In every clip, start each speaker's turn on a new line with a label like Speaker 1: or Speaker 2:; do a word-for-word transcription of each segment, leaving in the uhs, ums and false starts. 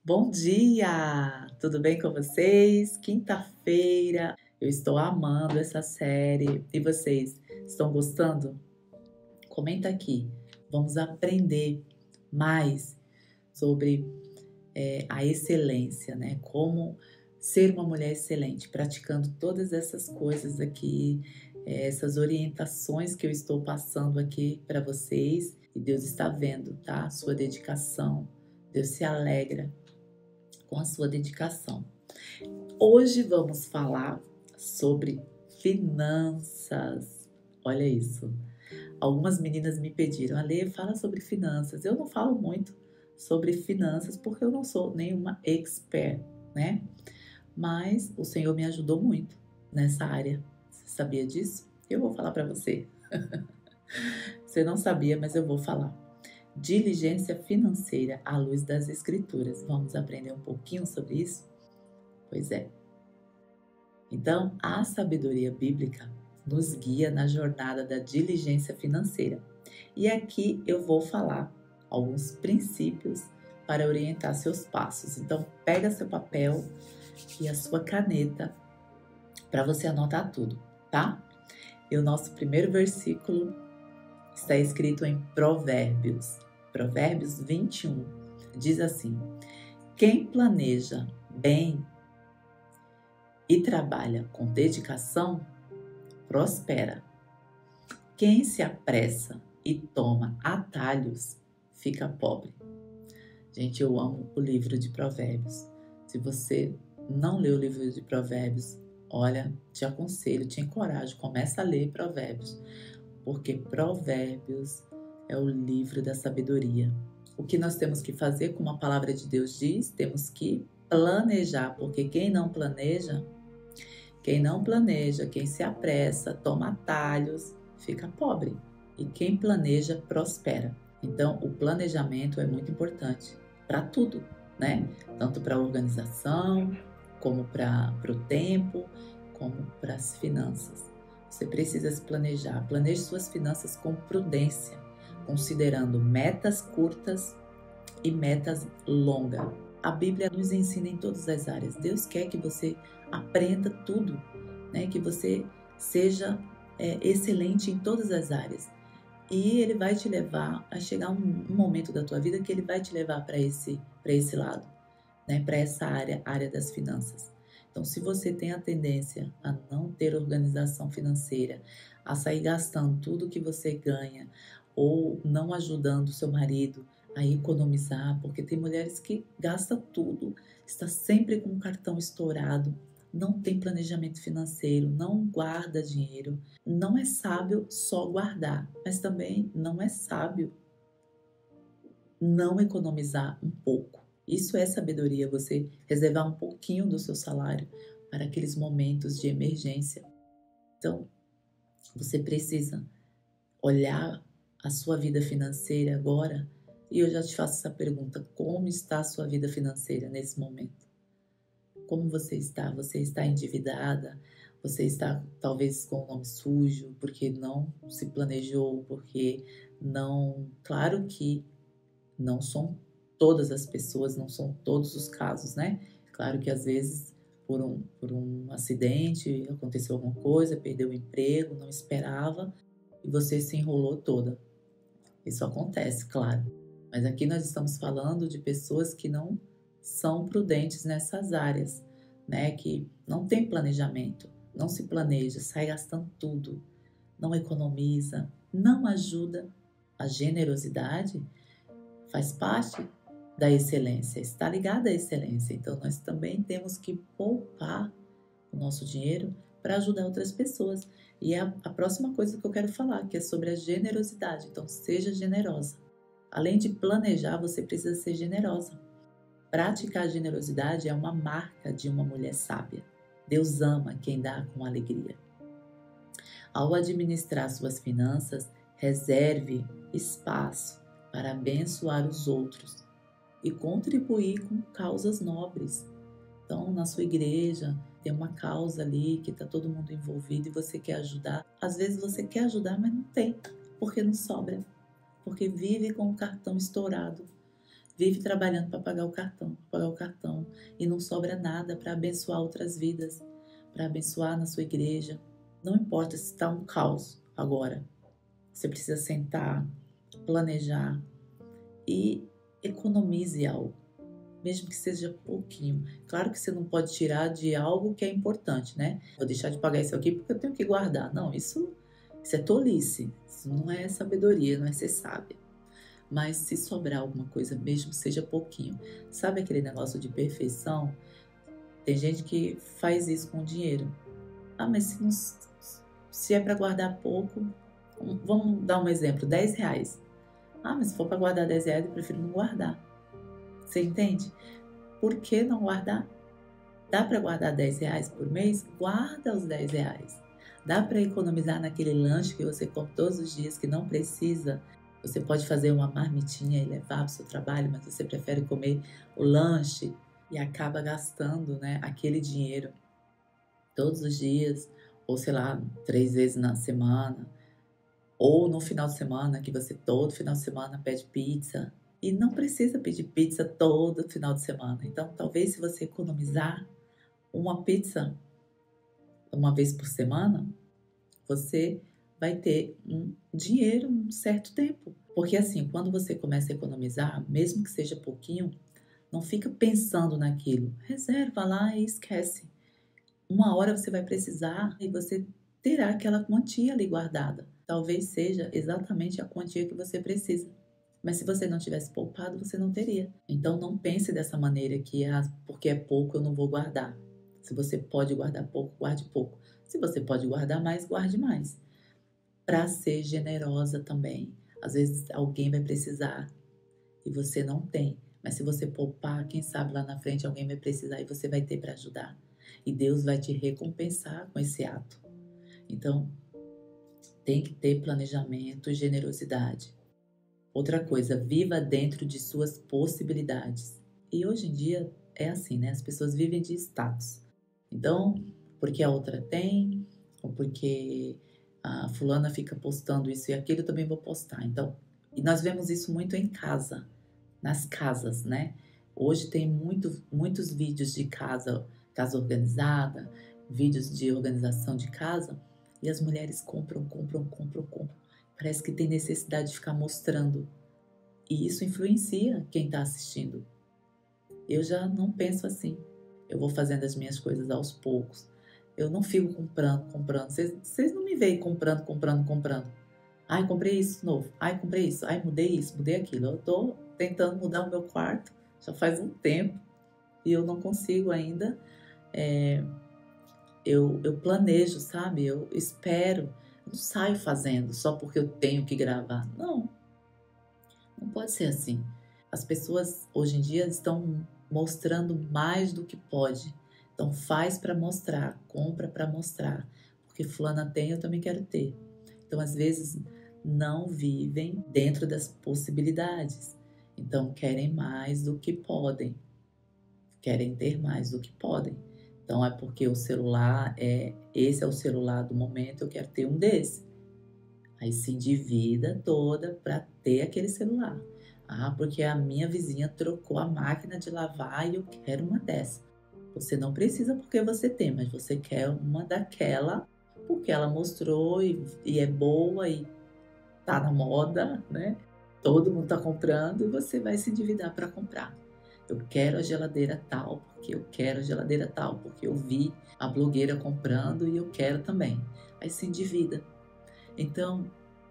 Speaker 1: Bom dia! Tudo bem com vocês? Quinta-feira, eu estou amando essa série. E vocês, estão gostando? Comenta aqui. Vamos aprender mais sobre eh, a excelência, né? Como ser uma mulher excelente, praticando todas essas coisas aqui, eh, essas orientações que eu estou passando aqui para vocês. E Deus está vendo, tá? Sua dedicação. Deus se alegra com a sua dedicação. Hoje vamos falar sobre finanças. Olha isso. Algumas meninas me pediram, Ale, fala sobre finanças. Eu não falo muito sobre finanças porque eu não sou nenhuma expert, né? Mas o Senhor me ajudou muito nessa área. Você sabia disso? Eu vou falar para você. Você não sabia, mas eu vou falar. Diligência financeira à luz das Escrituras. Vamos aprender um pouquinho sobre isso? Pois é. Então, a sabedoria bíblica nos guia na jornada da diligência financeira. E aqui eu vou falar alguns princípios para orientar seus passos. Então, pega seu papel e a sua caneta para você anotar tudo, tá? E o nosso primeiro versículo está escrito em Provérbios. Provérbios vinte e um diz assim: quem planeja bem e trabalha com dedicação, prospera. Quem se apressa e toma atalhos, fica pobre. Gente, eu amo o livro de Provérbios. Se você não leu o livro de Provérbios, olha, te aconselho, te encorajo, começa a ler Provérbios, porque Provérbios é o livro da sabedoria. O que nós temos que fazer, como a palavra de Deus diz, temos que planejar, porque quem não planeja, quem não planeja, quem se apressa, toma atalhos, fica pobre. E quem planeja, prospera. Então, o planejamento é muito importante para tudo, né? Tanto para a organização, como para o tempo, como para as finanças. Você precisa se planejar. Planeje suas finanças com prudência, considerando metas curtas e metas longas. A Bíblia nos ensina em todas as áreas. Deus quer que você aprenda tudo, né? Que você seja é, excelente em todas as áreas. E Ele vai te levar a chegar um, um momento da tua vida que Ele vai te levar para esse, para esse lado, né? Para essa área, área das finanças. Então, se você tem a tendência a não ter organização financeira, a sair gastando tudo que você ganha, ou não ajudando o seu marido a economizar, porque tem mulheres que gastam tudo, está sempre com o cartão estourado, não tem planejamento financeiro, não guarda dinheiro. Não é sábio só guardar, mas também não é sábio não economizar um pouco. Isso é sabedoria, você reservar um pouquinho do seu salário para aqueles momentos de emergência. Então, você precisa olhar a sua vida financeira agora, e eu já te faço essa pergunta: como está a sua vida financeira nesse momento? Como você está? Você está endividada? Você está talvez com o nome sujo porque não se planejou, porque não... Claro que não são todas as pessoas, não são todos os casos, né? Claro que às vezes por um, por um acidente aconteceu alguma coisa, perdeu o emprego, não esperava e você se enrolou toda. Isso acontece, claro. Mas aqui nós estamos falando de pessoas que não são prudentes nessas áreas, né? Que não tem planejamento, não se planeja, sai gastando tudo, não economiza, não ajuda. A generosidade faz parte da excelência, está ligada à excelência. Então, nós também temos que poupar o nosso dinheiro para ajudar outras pessoas. E é a, a próxima coisa que eu quero falar, que é sobre a generosidade. Então, seja generosa. Além de planejar, você precisa ser generosa. Praticar a generosidade é uma marca de uma mulher sábia. Deus ama quem dá com alegria. Ao administrar suas finanças, reserve espaço para abençoar os outros e contribuir com causas nobres. Então, na sua igreja, tem uma causa ali que está todo mundo envolvido e você quer ajudar. Às vezes você quer ajudar, mas não tem, porque não sobra, porque vive com o cartão estourado. Vive trabalhando para pagar o cartão, pra pagar o cartão, e não sobra nada para abençoar outras vidas, para abençoar na sua igreja. Não importa se está um caos agora, você precisa sentar, planejar e economize algo, mesmo que seja pouquinho. Claro que você não pode tirar de algo que é importante, né? Vou deixar de pagar isso aqui porque eu tenho que guardar. Não, isso, isso é tolice, isso não é sabedoria, não é ser sábia. Mas se sobrar alguma coisa, mesmo que seja pouquinho, sabe aquele negócio de perfeição? Tem gente que faz isso com dinheiro. Ah, mas se, não, se é para guardar pouco, vamos dar um exemplo, dez reais. Ah, mas se for para guardar dez reais, eu prefiro não guardar. Você entende? Por que não guardar? Dá para guardar dez reais por mês? Guarda os dez reais. Dá para economizar naquele lanche que você come todos os dias, que não precisa. Você pode fazer uma marmitinha e levar para o seu trabalho, mas você prefere comer o lanche e acaba gastando, né, aquele dinheiro todos os dias, ou sei lá, três vezes na semana, ou no final de semana, que você todo final de semana pede pizza. E não precisa pedir pizza todo final de semana. Então, talvez se você economizar uma pizza uma vez por semana, você vai ter um dinheiro um certo tempo. Porque assim, quando você começa a economizar, mesmo que seja pouquinho, não fica pensando naquilo. Reserva lá e esquece. Uma hora você vai precisar e você terá aquela quantia ali guardada. Talvez seja exatamente a quantia que você precisa. Mas se você não tivesse poupado, você não teria. Então não pense dessa maneira que ah, porque é pouco eu não vou guardar. Se você pode guardar pouco, guarde pouco. Se você pode guardar mais, guarde mais. Para ser generosa também. Às vezes alguém vai precisar e você não tem. Mas se você poupar, quem sabe lá na frente alguém vai precisar e você vai ter para ajudar. E Deus vai te recompensar com esse ato. Então, tem que ter planejamento e generosidade. Outra coisa, viva dentro de suas possibilidades. E hoje em dia é assim, né? As pessoas vivem de status. Então, porque a outra tem, ou porque a fulana fica postando isso e aquilo, eu também vou postar. Então, e nós vemos isso muito em casa, nas casas, né? Hoje tem muito, muitos vídeos de casa, casa organizada, vídeos de organização de casa, e as mulheres compram, compram, compram, compram. Parece que tem necessidade de ficar mostrando. E isso influencia quem está assistindo. Eu já não penso assim. Eu vou fazendo as minhas coisas aos poucos. Eu não fico comprando, comprando. Vocês não me veem comprando, comprando, comprando. Ai, comprei isso novo. Ai, comprei isso. Ai, mudei isso, mudei aquilo. Eu estou tentando mudar o meu quarto já faz um tempo. E eu não consigo ainda. É, eu, eu planejo, sabe? Eu espero. Eu não saio fazendo só porque eu tenho que gravar. Não. Não pode ser assim. As pessoas hoje em dia estão mostrando mais do que pode. Então faz para mostrar, compra para mostrar. Porque fulana tem, eu também quero ter. Então às vezes não vivem dentro das possibilidades. Então querem mais do que podem. Querem ter mais do que podem. Então é porque o celular é, esse é o celular do momento, eu quero ter um desse. Aí se endivida toda para ter aquele celular. Ah, porque a minha vizinha trocou a máquina de lavar e eu quero uma dessa. Você não precisa porque você tem, mas você quer uma daquela porque ela mostrou e, e é boa e tá na moda, né? Todo mundo tá comprando e você vai se endividar para comprar. Eu quero a geladeira tal, porque eu quero a geladeira tal, porque eu vi a blogueira comprando e eu quero também. Aí se endivida. Então,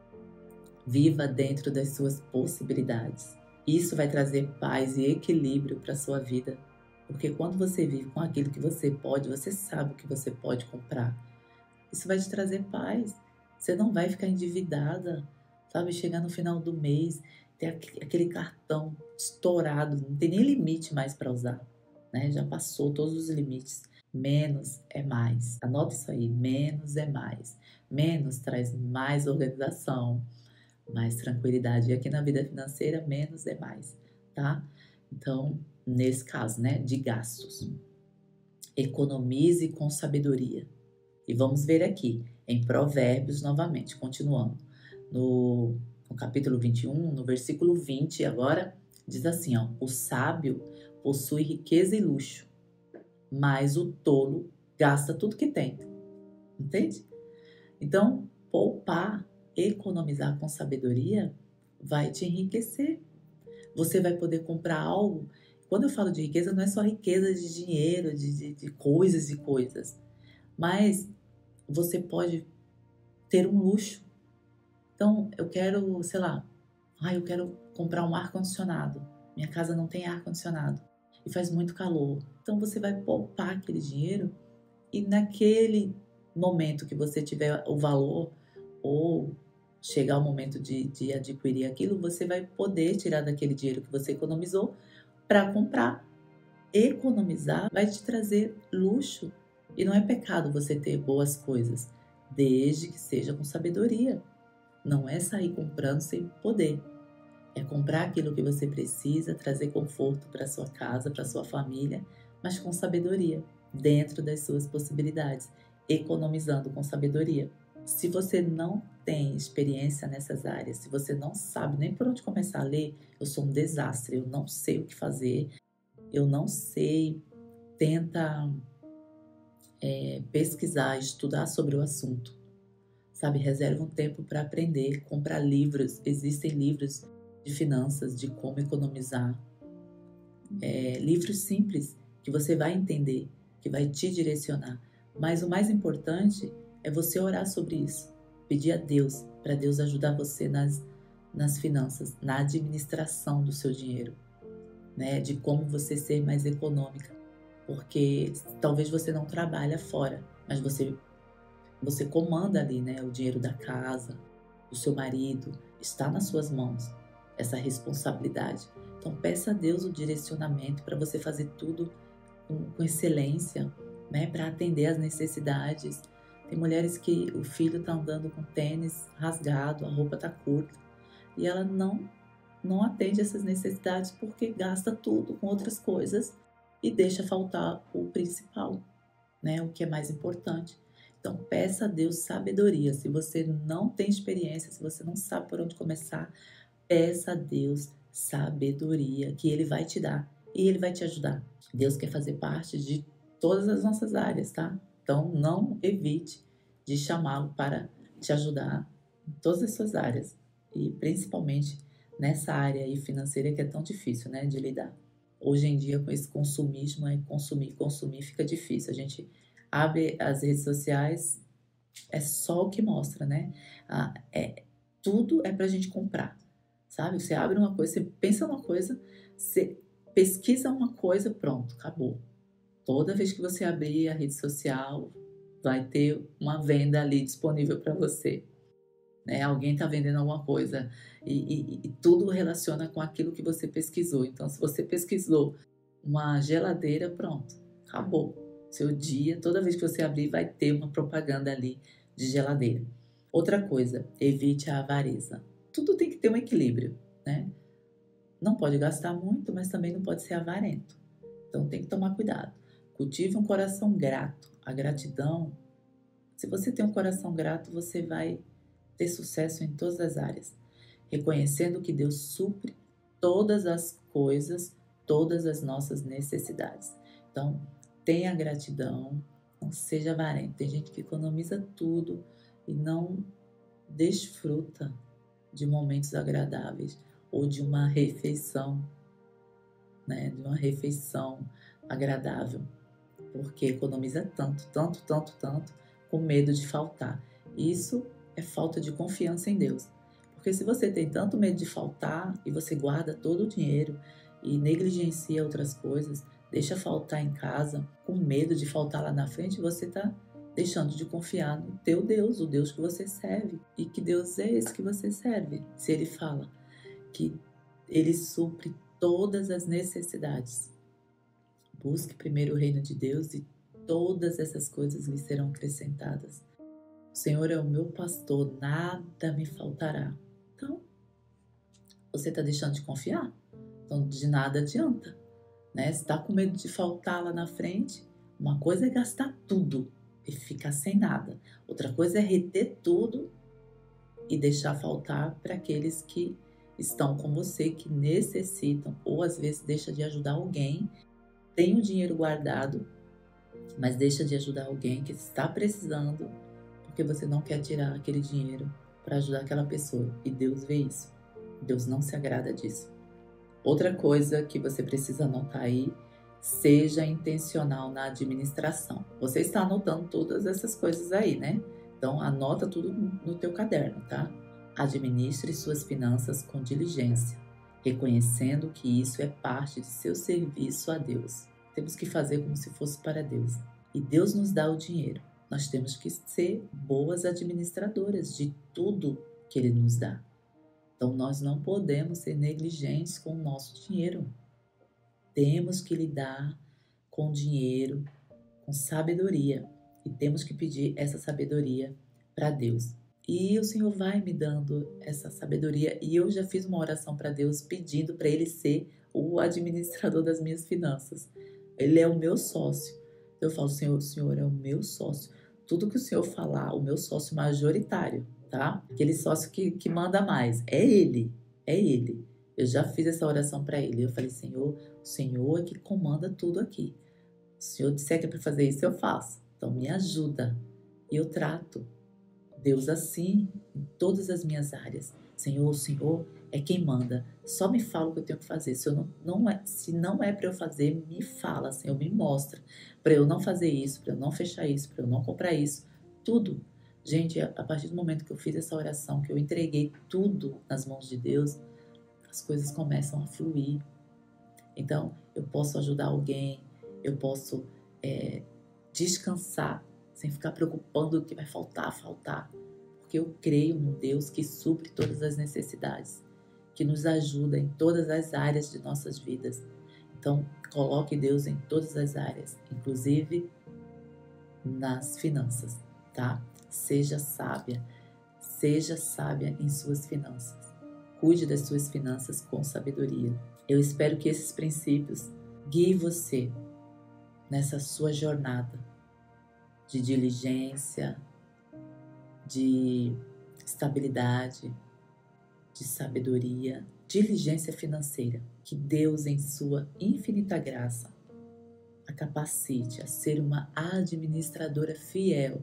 Speaker 1: viva dentro das suas possibilidades. Isso vai trazer paz e equilíbrio para a sua vida. Porque quando você vive com aquilo que você pode, você sabe o que você pode comprar. Isso vai te trazer paz. Você não vai ficar endividada, sabe? Chegar no final do mês, ter aquele cartão estourado, não tem nem limite mais para usar, né? Já passou todos os limites. Menos é mais. Anota isso aí, menos é mais. Menos traz mais organização, mais tranquilidade. E aqui na vida financeira, menos é mais, tá? Então, nesse caso, né, de gastos. Economize com sabedoria. E vamos ver aqui, em Provérbios, novamente, continuando. No, no capítulo vinte e um, no versículo vinte, agora, Diz assim, ó, o sábio possui riqueza e luxo, mas o tolo gasta tudo que tem. Entende? Então, poupar, economizar com sabedoria vai te enriquecer. Você vai poder comprar algo. Quando eu falo de riqueza, não é só riqueza de dinheiro, de, de, de coisas e coisas. Mas você pode ter um luxo. Então, eu quero, sei lá, ah, eu quero comprar um ar-condicionado. Minha casa não tem ar-condicionado e faz muito calor. Então, você vai poupar aquele dinheiro e naquele momento que você tiver o valor ou chegar o momento de, de adquirir aquilo, você vai poder tirar daquele dinheiro que você economizou para comprar. Economizar vai te trazer luxo e não é pecado você ter boas coisas, desde que seja com sabedoria. Não é sair comprando sem poder. É comprar aquilo que você precisa, trazer conforto para sua casa, para sua família, mas com sabedoria, dentro das suas possibilidades, economizando com sabedoria. Se você não tem experiência nessas áreas, se você não sabe nem por onde começar a ler, eu sou um desastre, eu não sei o que fazer, eu não sei, tenta é, pesquisar, estudar sobre o assunto. Sabe, reserva um tempo para aprender, comprar livros, existem livros de finanças, de como economizar. É, livros simples que você vai entender, que vai te direcionar. Mas o mais importante é você orar sobre isso. Pedir a Deus, para Deus ajudar você nas, nas finanças, na administração do seu dinheiro, né? De como você ser mais econômica. Porque talvez você não trabalhe fora, mas você, você comanda ali, né? O dinheiro da casa, do seu marido, está nas suas mãos essa responsabilidade. Então peça a Deus o direcionamento para você fazer tudo com, com excelência, né? Para atender às necessidades. Tem mulheres que o filho está andando com tênis rasgado, a roupa está curta e ela não, não atende essas necessidades porque gasta tudo com outras coisas e deixa faltar o principal, né? O que é mais importante. Então, peça a Deus sabedoria. Se você não tem experiência, se você não sabe por onde começar, peça a Deus sabedoria, que Ele vai te dar e Ele vai te ajudar. Deus quer fazer parte de todas as nossas áreas, tá? Então, não evite de chamá-lo para te ajudar em todas as suas áreas e principalmente nessa área aí financeira que é tão difícil, né, de lidar. Hoje em dia, com esse consumismo, é consumir, consumir, fica difícil. A gente abre as redes sociais, é só o que mostra, né? Ah, é, tudo é pra gente comprar, sabe? Você abre uma coisa, você pensa uma coisa, você pesquisa uma coisa, pronto, acabou. Toda vez que você abrir a rede social, vai ter uma venda ali disponível para você. Né? Alguém está vendendo alguma coisa e, e, e tudo relaciona com aquilo que você pesquisou. Então, se você pesquisou uma geladeira, pronto, acabou. Seu dia, toda vez que você abrir, vai ter uma propaganda ali de geladeira. Outra coisa, evite a avareza. Tudo tem que ter um equilíbrio, né? Não pode gastar muito, mas também não pode ser avarento. Então, tem que tomar cuidado. Cultive um coração grato. A gratidão, se você tem um coração grato, você vai ter sucesso em todas as áreas. Reconhecendo que Deus supre todas as coisas, todas as nossas necessidades. Então, tenha gratidão, não seja avarento. Tem gente que economiza tudo e não desfruta de momentos agradáveis ou de uma refeição, né? De uma refeição agradável, porque economiza tanto, tanto, tanto, tanto, com medo de faltar. Isso é falta de confiança em Deus. Porque se você tem tanto medo de faltar e você guarda todo o dinheiro e negligencia outras coisas, deixa faltar em casa, com medo de faltar lá na frente, você está deixando de confiar no teu Deus, o Deus que você serve. E que Deus é esse que você serve? Se Ele fala que Ele supre todas as necessidades. Busque primeiro o reino de Deus e todas essas coisas lhe serão acrescentadas. O Senhor é o meu pastor, nada me faltará. Então, você está deixando de confiar? Então, de nada adianta. Né? Se está com medo de faltar lá na frente, uma coisa é gastar tudo e ficar sem nada. Outra coisa é reter tudo e deixar faltar para aqueles que estão com você que necessitam, ou às vezes deixa de ajudar alguém, tem o dinheiro guardado, mas deixa de ajudar alguém que está precisando, porque você não quer tirar aquele dinheiro para ajudar aquela pessoa. E Deus vê isso. Deus não se agrada disso. Outra coisa que você precisa anotar aí, seja intencional na administração. Você está anotando todas essas coisas aí, né? Então anota tudo no teu caderno, tá? Administre suas finanças com diligência, reconhecendo que isso é parte de seu serviço a Deus. Temos que fazer como se fosse para Deus. E Deus nos dá o dinheiro. Nós temos que ser boas administradoras de tudo que Ele nos dá. Então, nós não podemos ser negligentes com o nosso dinheiro. Temos que lidar com o dinheiro com sabedoria. E temos que pedir essa sabedoria para Deus. E o Senhor vai me dando essa sabedoria. E eu já fiz uma oração para Deus pedindo para Ele ser o administrador das minhas finanças. Ele é o meu sócio. Eu falo, Senhor, o Senhor é o meu sócio. Tudo que o Senhor falar, o meu sócio majoritário, tá? Aquele sócio que, que manda mais. É Ele, é Ele. Eu já fiz essa oração para Ele. Eu falei, Senhor, o Senhor é que comanda tudo aqui. O Senhor disser que é para fazer isso, eu faço. Então me ajuda. E eu trato Deus assim em todas as minhas áreas. Senhor, o Senhor é quem manda. Só me fala o que eu tenho que fazer. Se, eu não, não é, se não é para eu fazer, me fala, Senhor, me mostra. Para eu não fazer isso, para eu não fechar isso, para eu não comprar isso. Tudo. Gente, a partir do momento que eu fiz essa oração, que eu entreguei tudo nas mãos de Deus, as coisas começam a fluir. Então, eu posso ajudar alguém, eu posso é, descansar, sem ficar preocupando o que vai faltar, faltar. Porque eu creio num Deus que supre todas as necessidades, que nos ajuda em todas as áreas de nossas vidas. Então, coloque Deus em todas as áreas, inclusive nas finanças, tá? Seja sábia, seja sábia em suas finanças. Cuide das suas finanças com sabedoria. Eu espero que esses princípios guiem você nessa sua jornada de diligência, de estabilidade, de sabedoria, diligência financeira. Que Deus, em sua infinita graça, a capacite a ser uma administradora fiel,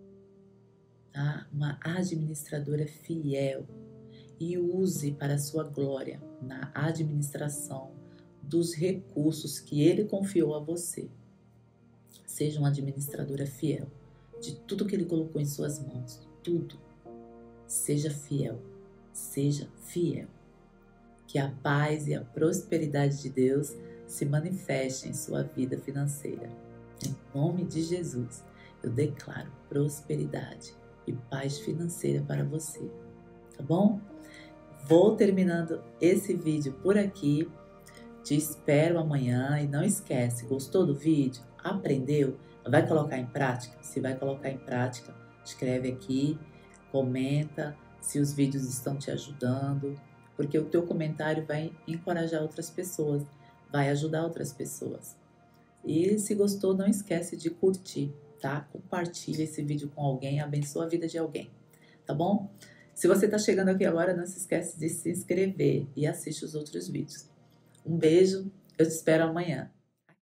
Speaker 1: tá? Uma administradora fiel, e use para a sua glória na administração dos recursos que Ele confiou a você. Seja uma administradora fiel de tudo que Ele colocou em suas mãos. Tudo. Seja fiel. Seja fiel. Que a paz e a prosperidade de Deus se manifestem em sua vida financeira. Em nome de Jesus, eu declaro prosperidade e paz financeira para você. Tá bom? Vou terminando esse vídeo por aqui. Te espero amanhã e não esquece, gostou do vídeo? Aprendeu? Vai colocar em prática? Se vai colocar em prática, escreve aqui, comenta se os vídeos estão te ajudando, porque o teu comentário vai encorajar outras pessoas, vai ajudar outras pessoas. E se gostou, não esquece de curtir, tá? Compartilha esse vídeo com alguém, abençoa a vida de alguém, tá bom? Se você está chegando aqui agora, não se esquece de se inscrever e assiste os outros vídeos. Um beijo, eu te espero amanhã.